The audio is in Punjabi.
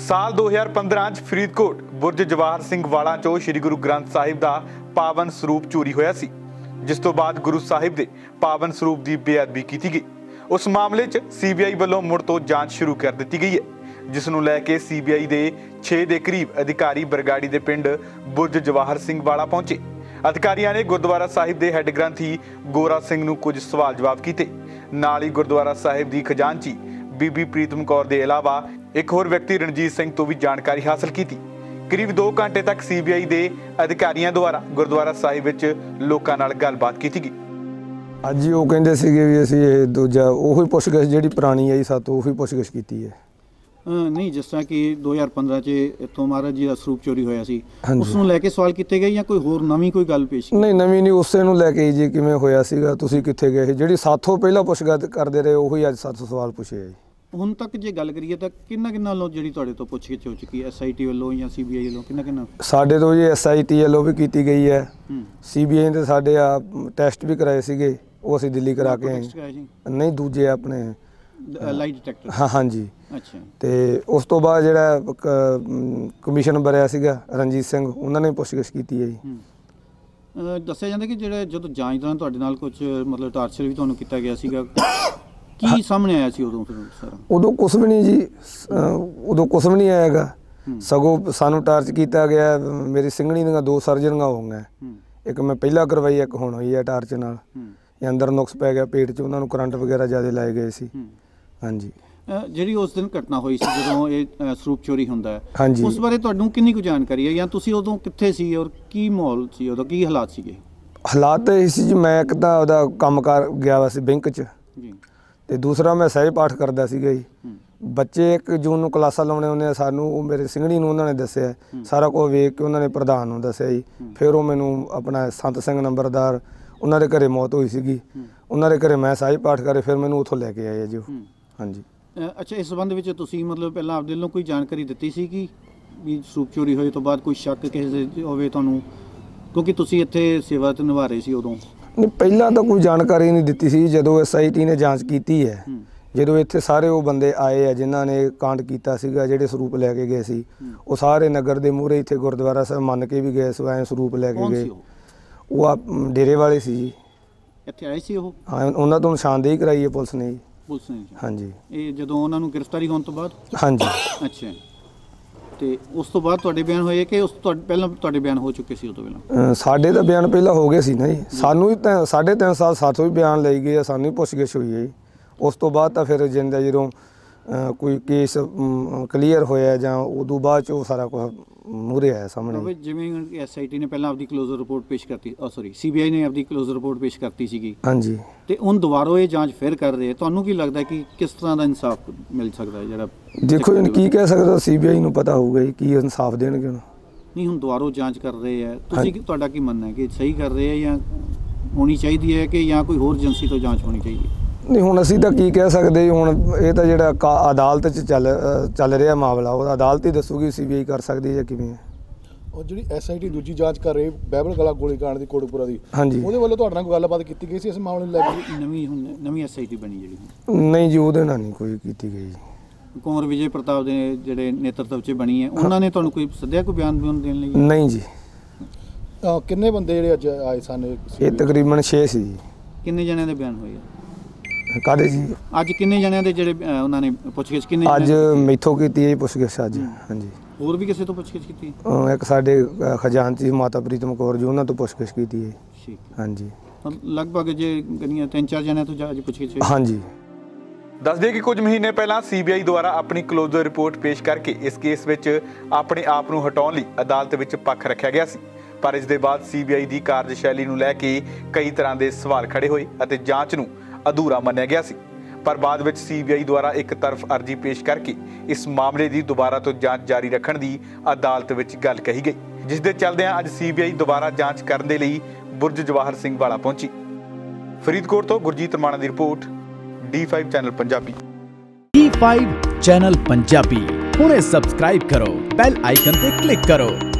ਸਾਲ 2015 ਚ ਫਰੀਦਕੋਟ ਬੁਰਜ ਜਵਾਹਰ ਸਿੰਘ ਵਾਲਾ ਚੋਂ श्री गुरु ग्रंथ साहिब ਦਾ ਪਾਵਨ ਸਰੂਪ ਚੋਰੀ ਹੋਇਆ ਸੀ, ਜਿਸ ਤੋਂ ਬਾਅਦ ਗੁਰੂ ਸਾਹਿਬ ਦੇ ਪਾਵਨ ਸਰੂਪ ਦੀ ਬੇਅਦਬੀ ਕੀਤੀ ਗਈ। ਉਸ ਮਾਮਲੇ 'ਚ ਸੀਬੀਆਈ ਵੱਲੋਂ ਮੁੜ ਤੋਂ ਜਾਂਚ ਸ਼ੁਰੂ ਕਰ ਦਿੱਤੀ ਗਈ ਹੈ, ਜਿਸ ਨੂੰ ਲੈ ਕੇ ਸੀਬੀਆਈ ਦੇ 6 ਦੇ ਕਰੀਬ ਅਧਿਕਾਰੀ ਬਰਗਾੜੀ ਦੇ ਪਿੰਡ ਬੁਰਜ ਜਵਾਹਰ ਸਿੰਘ ਵਾਲਾ ਪਹੁੰਚੇ। ਅਧਿਕਾਰੀਆਂ ਨੇ ਗੁਰਦੁਆਰਾ ਸਾਹਿਬ ਦੇ ਹੈੱਡ ਗ੍ਰੰਥੀ ਗੋਰਾ ਸਿੰਘ ਨੂੰ ਕੁਝ ਸਵਾਲ ਜਵਾਬ ਕੀਤੇ। ਨਾਲ ਹੀ ਗੁਰਦੁਆਰਾ ਸਾਹਿਬ ਦੀ ਖਜ਼ਾਨਚੀ ਬੀਬੀ ਪ੍ਰੀਤਮ ਕੌਰ ਦੇ ਇਲਾਵਾ एक होर व्यक्ति रणजीत सिंह तो भी जानकारी हासिल की। करीब 2 घंटे तक सीबीआई के अधिकारियों द्वारा गुरुद्वारा साहिब विच लोकां नाल गलबात की गई। अज वो कहंदे सीगे भी असीं इह दूजा ओही पुछगिछ जिहड़ी पुरानी आई सातों ओही पुछगिछ कीती है। नहीं, जिस तरह कि 2015 च इत्थों महाराज जी का ਸਰੂਪ चोरी होया सी, उस नूं लैके सवाल कीते गए ਜਾਂ ਕੋਈ ਹੋਰ ਨਵੀਂ ਕੋਈ ਗੱਲ ਪੇਸ਼ ਕੀਤੀ? ਨਹੀਂ, ਨਵੀਂ ਨਹੀਂ, ਉਸੇ ਨੂੰ ਲੈ ਕੇ ਜੀ ਕਿਵੇਂ ਹੋਇਆ ਸੀਗਾ, ਤੁਸੀਂ ਕਿੱਥੇ ਗਏ ਸੀ, ਜਿਹੜੀ ਸਾਥੋਂ ਪਹਿਲਾਂ ਪੁੱਛਗਿੱਛ ਕਰਦੇ ਰਹੇ ਉਹੀ ਅੱਜ ਸਾਥੋਂ ਸਵਾਲ ਪੁੱਛੇ ਜੀ। ਹੁਣ ਤੱਕ ਜੇ ਗੱਲ ਕਰੀਏ ਤਾਂ ਕਿੰਨਾ ਵੱਲੋਂ ਜਿਹੜੀ ਤੁਹਾਡੇ ਤੋਂ ਪੁੱਛਗਿੱਛ ਹੋ ਚੁੱਕੀ ਹੈ, ਐਸਆਈਟੀ ਵੱਲੋਂ ਜਾਂ ਸੀਬੀਆਈ ਵੱਲੋਂ ਕਿੰਨਾ? ਸਾਡੇ ਤੋਂ ਜੀ ਐਸਆਈਟੀ ਵੱਲੋਂ ਵੀ ਕੀਤੀ ਗਈ ਹੈ, ਸੀਬੀਆਈ ਦੇ ਸਾਡੇ ਆ ਟੈਸਟ ਵੀ ਕਰਾਏ ਸੀਗੇ, ਉਹ ਅਸੀਂ ਦਿੱਲੀ ਕਰਾ ਕੇ ਆਏ। ਨਹੀਂ, ਦੂਜੇ ਆਪਣੇ ਲਾਈ ਡਿਟੈਕਟਰ। ਹਾਂਜੀ। ਅੱਛਾ। ਤੇ ਉਸ ਤੋਂ ਬਾਅਦ ਜਿਹੜਾ ਕਮਿਸ਼ਨ ਬਣਿਆ ਸੀਗਾ ਰਣਜੀਤ ਸਿੰਘ, ਉਹਨਾਂ ਨੇ ਪੁੱਛਗਿੱਛ ਕੀਤੀ ਹੈ ਜੀ। ਦੱਸਿਆ ਜਾਂਦਾ ਕਿ ਜਿਹੜਾ ਜਦੋਂ ਜਾਂਚ ਦੌਰਾਨ ਤੁਹਾਡੇ ਨਾਲ ਕੁਝ ਮਤਲਬ ਟਾਰਚਰ ਵੀ ਤੁਹਾਨੂੰ ਕੀਤਾ ਗਿਆ ਸੀਗਾ, ਕੀ ਸਾਹਮਣੇ ਆਇਆ ਸੀ ਉਦੋਂ? ਉਦੋਂ ਕੁਛ ਵੀ ਨਹੀਂ ਜੀ, ਉਦੋਂ ਕੁਛ ਵੀ ਨਹੀਂ ਆਏਗਾ, ਸਗੋਂ ਸਾਨੂੰ ਟਾਰਚ ਕੀਤਾ ਗਿਆ। ਮੇਰੀ ਸਿੰਘਣੀ ਦੀਆਂ 2 ਸਰਜਰੀਆਂ ਹੋ ਗਈਆਂ, ਇੱਕ ਮੈਂ ਪਹਿਲਾਂ ਕਰਵਾਈ, ਇੱਕ ਹੁਣ ਹੋਈ ਹੈ ਟਾਰਚ ਨਾਲ। ਅੰਦਰ ਨੁਕਸ ਪੈ ਗਿਆ ਪੇਟ 'ਚ, ਉਹਨਾਂ ਨੂੰ ਕਰੰਟ ਵਗੈਰਾ ਜ਼ਿਆਦਾ ਲਾਏ ਗਏ ਸੀ। ਹਾਂਜੀ। ਜਿਹੜੀ ਉਸ ਦਿਨ ਘਟਨਾ ਹੋਈ ਸੀ ਜਦੋਂ ਇਹ ਸਰੂਪ ਚੋਰੀ ਹੁੰਦਾ ਹੈ, ਹਾਂਜੀ, ਉਸ ਬਾਰੇ ਤੁਹਾਨੂੰ ਕਿੰਨੀ ਕੁ ਜਾਣਕਾਰੀ ਹੈ ਜਾਂ ਤੁਸੀਂ ਉਦੋਂ ਕਿੱਥੇ ਸੀ ਔਰ ਕੀ ਮਾਹੌਲ ਸੀ, ਉਦੋਂ ਕੀ ਹਾਲਾਤ ਸੀਗੇ? ਹਾਲਾਤ ਇਹ ਸੀ ਜੀ, ਮੈਂ ਇੱਕ ਤਾਂ ਉਹਦਾ ਕੰਮ ਕਰ ਗਿਆ ਵਾ ਸੀ ਬੈਂਕ 'ਚ ਜੀ, ਤੇ ਦੂਸਰਾ ਮੈਂ ਸਹਿਜ ਪਾਠ ਕਰਦਾ ਸੀਗਾ ਜੀ। ਬੱਚੇ 1 ਜੂਨ ਨੂੰ ਕਲਾਸਾਂ ਲਾਉਣੇ ਹੁੰਦੇ ਆ ਸਾਨੂੰ, ਉਹ ਮੇਰੇ ਸਿੰਘਣੀ ਨੂੰ ਉਹਨਾਂ ਨੇ ਦੱਸਿਆ, ਸਾਰਾ ਕੁਝ ਵੇਖ ਕੇ ਉਹਨਾਂ ਨੇ ਪ੍ਰਧਾਨ ਨੂੰ ਦੱਸਿਆ ਜੀ। ਫਿਰ ਉਹ ਮੈਨੂੰ ਆਪਣਾ ਸੰਤ ਸਿੰਘ ਨੰਬਰਦਾਰ, ਉਹਨਾਂ ਦੇ ਘਰੇ ਮੌਤ ਹੋਈ ਸੀਗੀ, ਉਹਨਾਂ ਦੇ ਘਰੇ ਮੈਂ ਸਹਿਜ ਪਾਠ ਕਰੇ, ਫਿਰ ਮੈਨੂੰ ਉੱਥੋਂ ਲੈ ਕੇ ਆਏ ਜੀ। ਹਾਂਜੀ। ਅੱਛਾ, ਇਸ ਸੰਬੰਧ ਵਿੱਚ ਤੁਸੀਂ ਮਤਲਬ ਪਹਿਲਾਂ ਆਪਦੇ ਵੱਲੋਂ ਕੋਈ ਜਾਣਕਾਰੀ ਦਿੱਤੀ ਸੀ ਕਿ ਵੀ ਸਰੂਪ ਚੋਰੀ ਹੋਏ ਤੋਂ ਬਾਅਦ ਕੋਈ ਸ਼ੱਕ ਕਿਸੇ ਦੇ ਹੋਵੇ ਤੁਹਾਨੂੰ, ਕਿਉਂਕਿ ਤੁਸੀਂ ਇੱਥੇ ਸੇਵਾ ਤੇ ਨਿਭਾ ਰਹੇ ਸੀ ਉਦੋਂ? ਨਹੀਂ, ਪਹਿਲਾਂ ਤਾਂ ਕੋਈ ਜਾਣਕਾਰੀ ਨਹੀਂ ਦਿੱਤੀ ਸੀ। ਜਦੋਂ ਐਸਆਈਟੀ ਨੇ ਜਾਂਚ ਕੀਤੀ ਹੈ, ਜਦੋਂ ਇੱਥੇ ਸਾਰੇ ਉਹ ਬੰਦੇ ਆਏ ਆ ਜਿਨ੍ਹਾਂ ਨੇ ਕਾਂਡ ਕੀਤਾ ਸੀਗਾ, ਜਿਹੜੇ ਸਰੂਪ ਲੈ ਕੇ ਗਏ ਸੀ, ਉਹ ਸਾਰੇ ਨਗਰ ਦੇ ਮੂਹਰੇ ਇੱਥੇ ਗੁਰਦੁਆਰਾ ਸਾਹਿਬ ਮੰਨ ਕੇ ਵੀ ਗਏ ਸੀ, ਐਂ ਸਰੂਪ ਲੈ ਕੇ ਗਏ। ਉਹ ਆ ਡੇਰੇ ਵਾਲੇ ਸੀ ਜੀ, ਇੱਥੇ ਆਏ ਸੀ ਉਹ। ਹਾਂ, ਉਹਨਾਂ ਤੋਂ ਨਿਸ਼ਾਨਦੇਹੀ ਕਰਾਈ ਹੈ ਪੁਲਿਸ ਨੇ ਜੀ। ਪੁਲਿਸ ਨੇ? ਹਾਂਜੀ। ਇਹ ਜਦੋਂ ਉਹਨਾਂ ਨੂੰ ਗ੍ਰਿਫਤਾਰੀ ਹੋਣ ਤੋਂ ਬਾਅਦ? ਹਾਂਜੀ। ਅੱਛਾ, ਤੇ ਉਸ ਤੋਂ ਬਾਅਦ ਤੁਹਾਡੇ ਬਿਆਨ ਹੋਏ ਕਿ ਉਸ ਤੋਂ ਪਹਿਲਾਂ ਤੁਹਾਡੇ ਬਿਆਨ ਹੋ ਚੁੱਕੇ ਸੀ? ਉਦੋਂ ਪਹਿਲਾਂ ਸਾਡੇ ਤਾਂ ਬਿਆਨ ਪਹਿਲਾਂ ਹੋ ਗਏ ਸੀ ਨਾ ਜੀ, ਸਾਨੂੰ ਵੀ 3.5 ਸਾਲ ਸਾਥੋਂ ਵੀ ਬਿਆਨ ਲਈ ਗਏ ਆ, ਸਾਨੂੰ ਵੀ ਪੁੱਛਗਿੱਛ ਹੋਈ ਹੈ ਜੀ। ਉਸ ਤੋਂ ਬਾਅਦ ਤਾਂ ਫਿਰ ਜਿੰਦਾ ਜਦੋਂ ਕੋਈ ਕੇਸ ਕਲੀਅਰ ਹੋਇਆ ਜਾਂ ਉਦੋਂ ਬਾਅਦ 'ਚ ਉਹ ਸਾਰਾ ਕੁਝ ਮੂਹਰੇ ਆਇਆ ਸਾਹਮਣੇ। ਜਿਵੇਂ ਐਸਆਈਟੀ ਨੇ ਪਹਿਲਾਂ ਆਪਦੀ ਕਲੋਜ਼ਰ ਰਿਪੋਰਟ ਪੇਸ਼ ਕਰਤੀ, ਸੀਬੀਆਈ ਨੇ ਆਪਦੀ ਕਲੋਜ਼ਰ ਰਿਪੋਰਟ ਪੇਸ਼ ਕਰਤੀ ਸੀਗੀ। ਹਾਂਜੀ। ਤੇ ਹੁਣ ਦੁਬਾਰਾ ਇਹ ਜਾਂਚ ਫਿਰ ਕਰ ਰਹੇ, ਤੁਹਾਨੂੰ ਕੀ ਲੱਗਦਾ ਕਿ ਕਿਸ ਤਰ੍ਹਾਂ ਦਾ ਇਨਸਾਫ ਮਿਲ ਸਕਦਾ ਹੈ? ਜਿਹੜਾ ਦੇਖੋ ਜੀ, ਕੀ ਕਹਿ ਸਕਦਾ, ਸੀਬੀਆਈ ਨੂੰ ਪਤਾ ਹੋਊਗਾ ਜੀ ਕੀ ਇਨਸਾਫ ਦੇਣਗੇ ਹੁਣ। ਨਹੀਂ, ਹੁਣ ਦੁਬਾਰਾ ਜਾਂਚ ਕਰ ਰਹੇ ਆ, ਤੁਸੀਂ ਤੁਹਾਡਾ ਕੀ ਮੰਨਣਾ ਹੈ ਕਿ ਸਹੀ ਕਰ ਰਹੇ ਆ ਜਾਂ ਹੋਣੀ ਚਾਹੀਦੀ ਹੈ ਕਿ ਜਾਂ ਕੋਈ ਹੋਰ ਏਜੰਸੀ ਤੋਂ ਜਾਂਚ ਹੋਣੀ ਚਾਹੀਦੀ ਹੈ? ਨਹੀਂ, ਹੁਣ ਅਸੀਂ ਤਾਂ ਕੀ ਕਹਿ ਸਕਦੇ, ਹੁਣ ਇਹ ਤਾਂ ਜਿਹੜਾ ਅਦਾਲਤ 'ਚ ਚੱਲ ਰਿਹਾ ਮਾਮਲਾ, ਉਹ ਅਦਾਲਤ ਹੀ ਦੱਸੂਗੀ ਸੀਬੀਆਈ ਕਰ ਸਕਦੀ ਹੈ ਜਾਂ ਕਿਵੇਂ ਹੈ। ਉਹ ਜਿਹੜੀ ਐਸਆਈਟੀ ਦੂਜੀ ਜਾਂਚ ਕਰ ਰਹੀ ਬਾਈਬਲ ਕਲਾ ਗੋਲੀकांड ਦੀ ਕੋਟਕਪੂਰਾ ਦੀ, ਹਾਂਜੀ, ਉਹਦੇ ਵੱਲੋਂ ਤੁਹਾਡੇ ਨਾਲ ਗੱਲਬਾਤ ਕੀਤੀ ਗਈ ਸੀ ਇਸ ਮਾਮਲੇ ਨੂੰ ਲੈ ਕੇ? ਨਵੀਂ ਐਸਆਈਟੀ ਬਣੀ ਜਿਹੜੀ? ਨਹੀਂ ਜੀ, ਉਹਦੇ ਨਾਲ ਨਹੀਂ ਕੋਈ ਕੀਤੀ ਗਈ। ਕੁੰਵਰ ਵਿਜੇ ਪ੍ਰਤਾਪ ਦੇ ਜਿਹੜੇ ਨੇਤਰਤਵ 'ਚ ਬਣੀ ਹੈ, ਉਹਨਾਂ ਨੇ ਤੁਹਾਨੂੰ ਕੋਈ ਸੱਦਿਆ ਕੋਈ ਬਿਆਨ ਦੇਣ ਲਈ? ਨਹੀਂ ਜੀ। ਕਿੰਨੇ ਬੰਦੇ ਜਿਹੜੇ ਅੱਜ ਆਏ ਸਨ? ਇਹ ਤਕਰੀਬਨ 6 ਸੀ ਜੀ। ਕਿੰਨੇ ਜਣਿਆਂ ਦੇ ਬਿਆਨ ਹੋਏ? ਕਾਹਦੇ ਜੀ? ਅੱਜ ਕਿੰਨੇ ਜਣਿਆਂ ਦੇ ਜਿਹੜੇ ਉਹਨਾਂ ਨੇ ਪੁੱਛਗਿੱਛ ਕਿੰਨੇ? ਅੱਜ ਮੈਥੋਂ ਕੀਤੀ ਹੈ ਪੁੱਛਗਿੱਛ ਅੱਜ। ਹਾਂਜੀ। ਹੋਰ ਵੀ ਕਿਸੇ ਤੋਂ ਪੁੱਛਗਿੱਛ ਕੀਤੀ? ਇੱਕ ਸਾਡੇ ਖਜ਼ਾਨਚੀ ਮਾਤਾ ਪ੍ਰੀਤਮ ਕੌਰ ਜੀ, ਉਹਨਾਂ ਤੋਂ ਪੁੱਛਗਿੱਛ ਕੀਤੀ ਹੈ। ਠੀਕ। ਹਾਂਜੀ। ਲਗਭਗ ਜੇ 3-4 ਜਣਿਆਂ ਤੋਂ ਅੱਜ ਪੁੱਛਗਿੱਛ? ਹਾਂਜੀ। ਦੱਸ ਦਈਏ ਕਿ ਕੁਝ ਮਹੀਨੇ ਪਹਿਲਾਂ ਸੀਬੀਆਈ ਦੁਆਰਾ ਆਪਣੀ ਕਲੋਜ਼ਰ ਰਿਪੋਰਟ ਪੇਸ਼ ਕਰਕੇ ਇਸ ਕੇਸ ਵਿੱਚ ਆਪਣੇ ਆਪ ਨੂੰ ਹਟਾਉਣ ਲਈ ਅਦਾਲਤ ਵਿੱਚ ਪੱਖ ਰੱਖਿਆ ਗਿਆ ਸੀ, ਪਰ ਇਸ ਦੇ ਬਾਅਦ ਸੀਬੀਆਈ ਦੀ ਕਾਰਜਸ਼ੈਲੀ ਨੂੰ ਲੈ ਕੇ ਕਈ ਤਰ੍ਹਾਂ ਦੇ ਸਵਾਲ ਖੜੇ ਹੋਏ ਅਤੇ ਜਾਂਚ ਨੂੰ ਅਧੂਰਾ ਮੰਨਿਆ ਗਿਆ ਸੀ। ਪਰ ਬਾਅਦ ਵਿੱਚ ਸੀਬੀਆਈ ਦੁਆਰਾ ਇੱਕ ਤਰਫ ਅਰਜ਼ੀ ਪੇਸ਼ ਕਰਕੇ ਇਸ ਮਾਮਲੇ ਦੀ ਦੁਬਾਰਾ ਤੋਂ ਜਾਂਚ ਜਾਰੀ ਰੱਖਣ ਦੀ ਅਦਾਲਤ ਵਿੱਚ ਗੱਲ ਕਹੀ ਗਈ, ਜਿਸ ਦੇ ਚੱਲਦਿਆਂ ਅੱਜ ਸੀਬੀਆਈ ਦੁਬਾਰਾ ਜਾਂਚ ਕਰਨ ਦੇ ਲਈ ਬੁਰਜ ਜਵਾਹਰ ਸਿੰਘ ਵਾਲਾ ਪਹੁੰਚੀ। ਫਰੀਦਕੋਟ ਤੋਂ ਗੁਰਜੀਤ ਰਮਾਣਾ ਦੀ report, D5 channel Punjabi. D5 channel Punjabi ਹੁਣੇ ਸਬਸਕ੍ਰਾਈਬ ਕਰੋ, ਬੈਲ ਆਈਕਨ ਤੇ ਕਲਿੱਕ ਕਰੋ।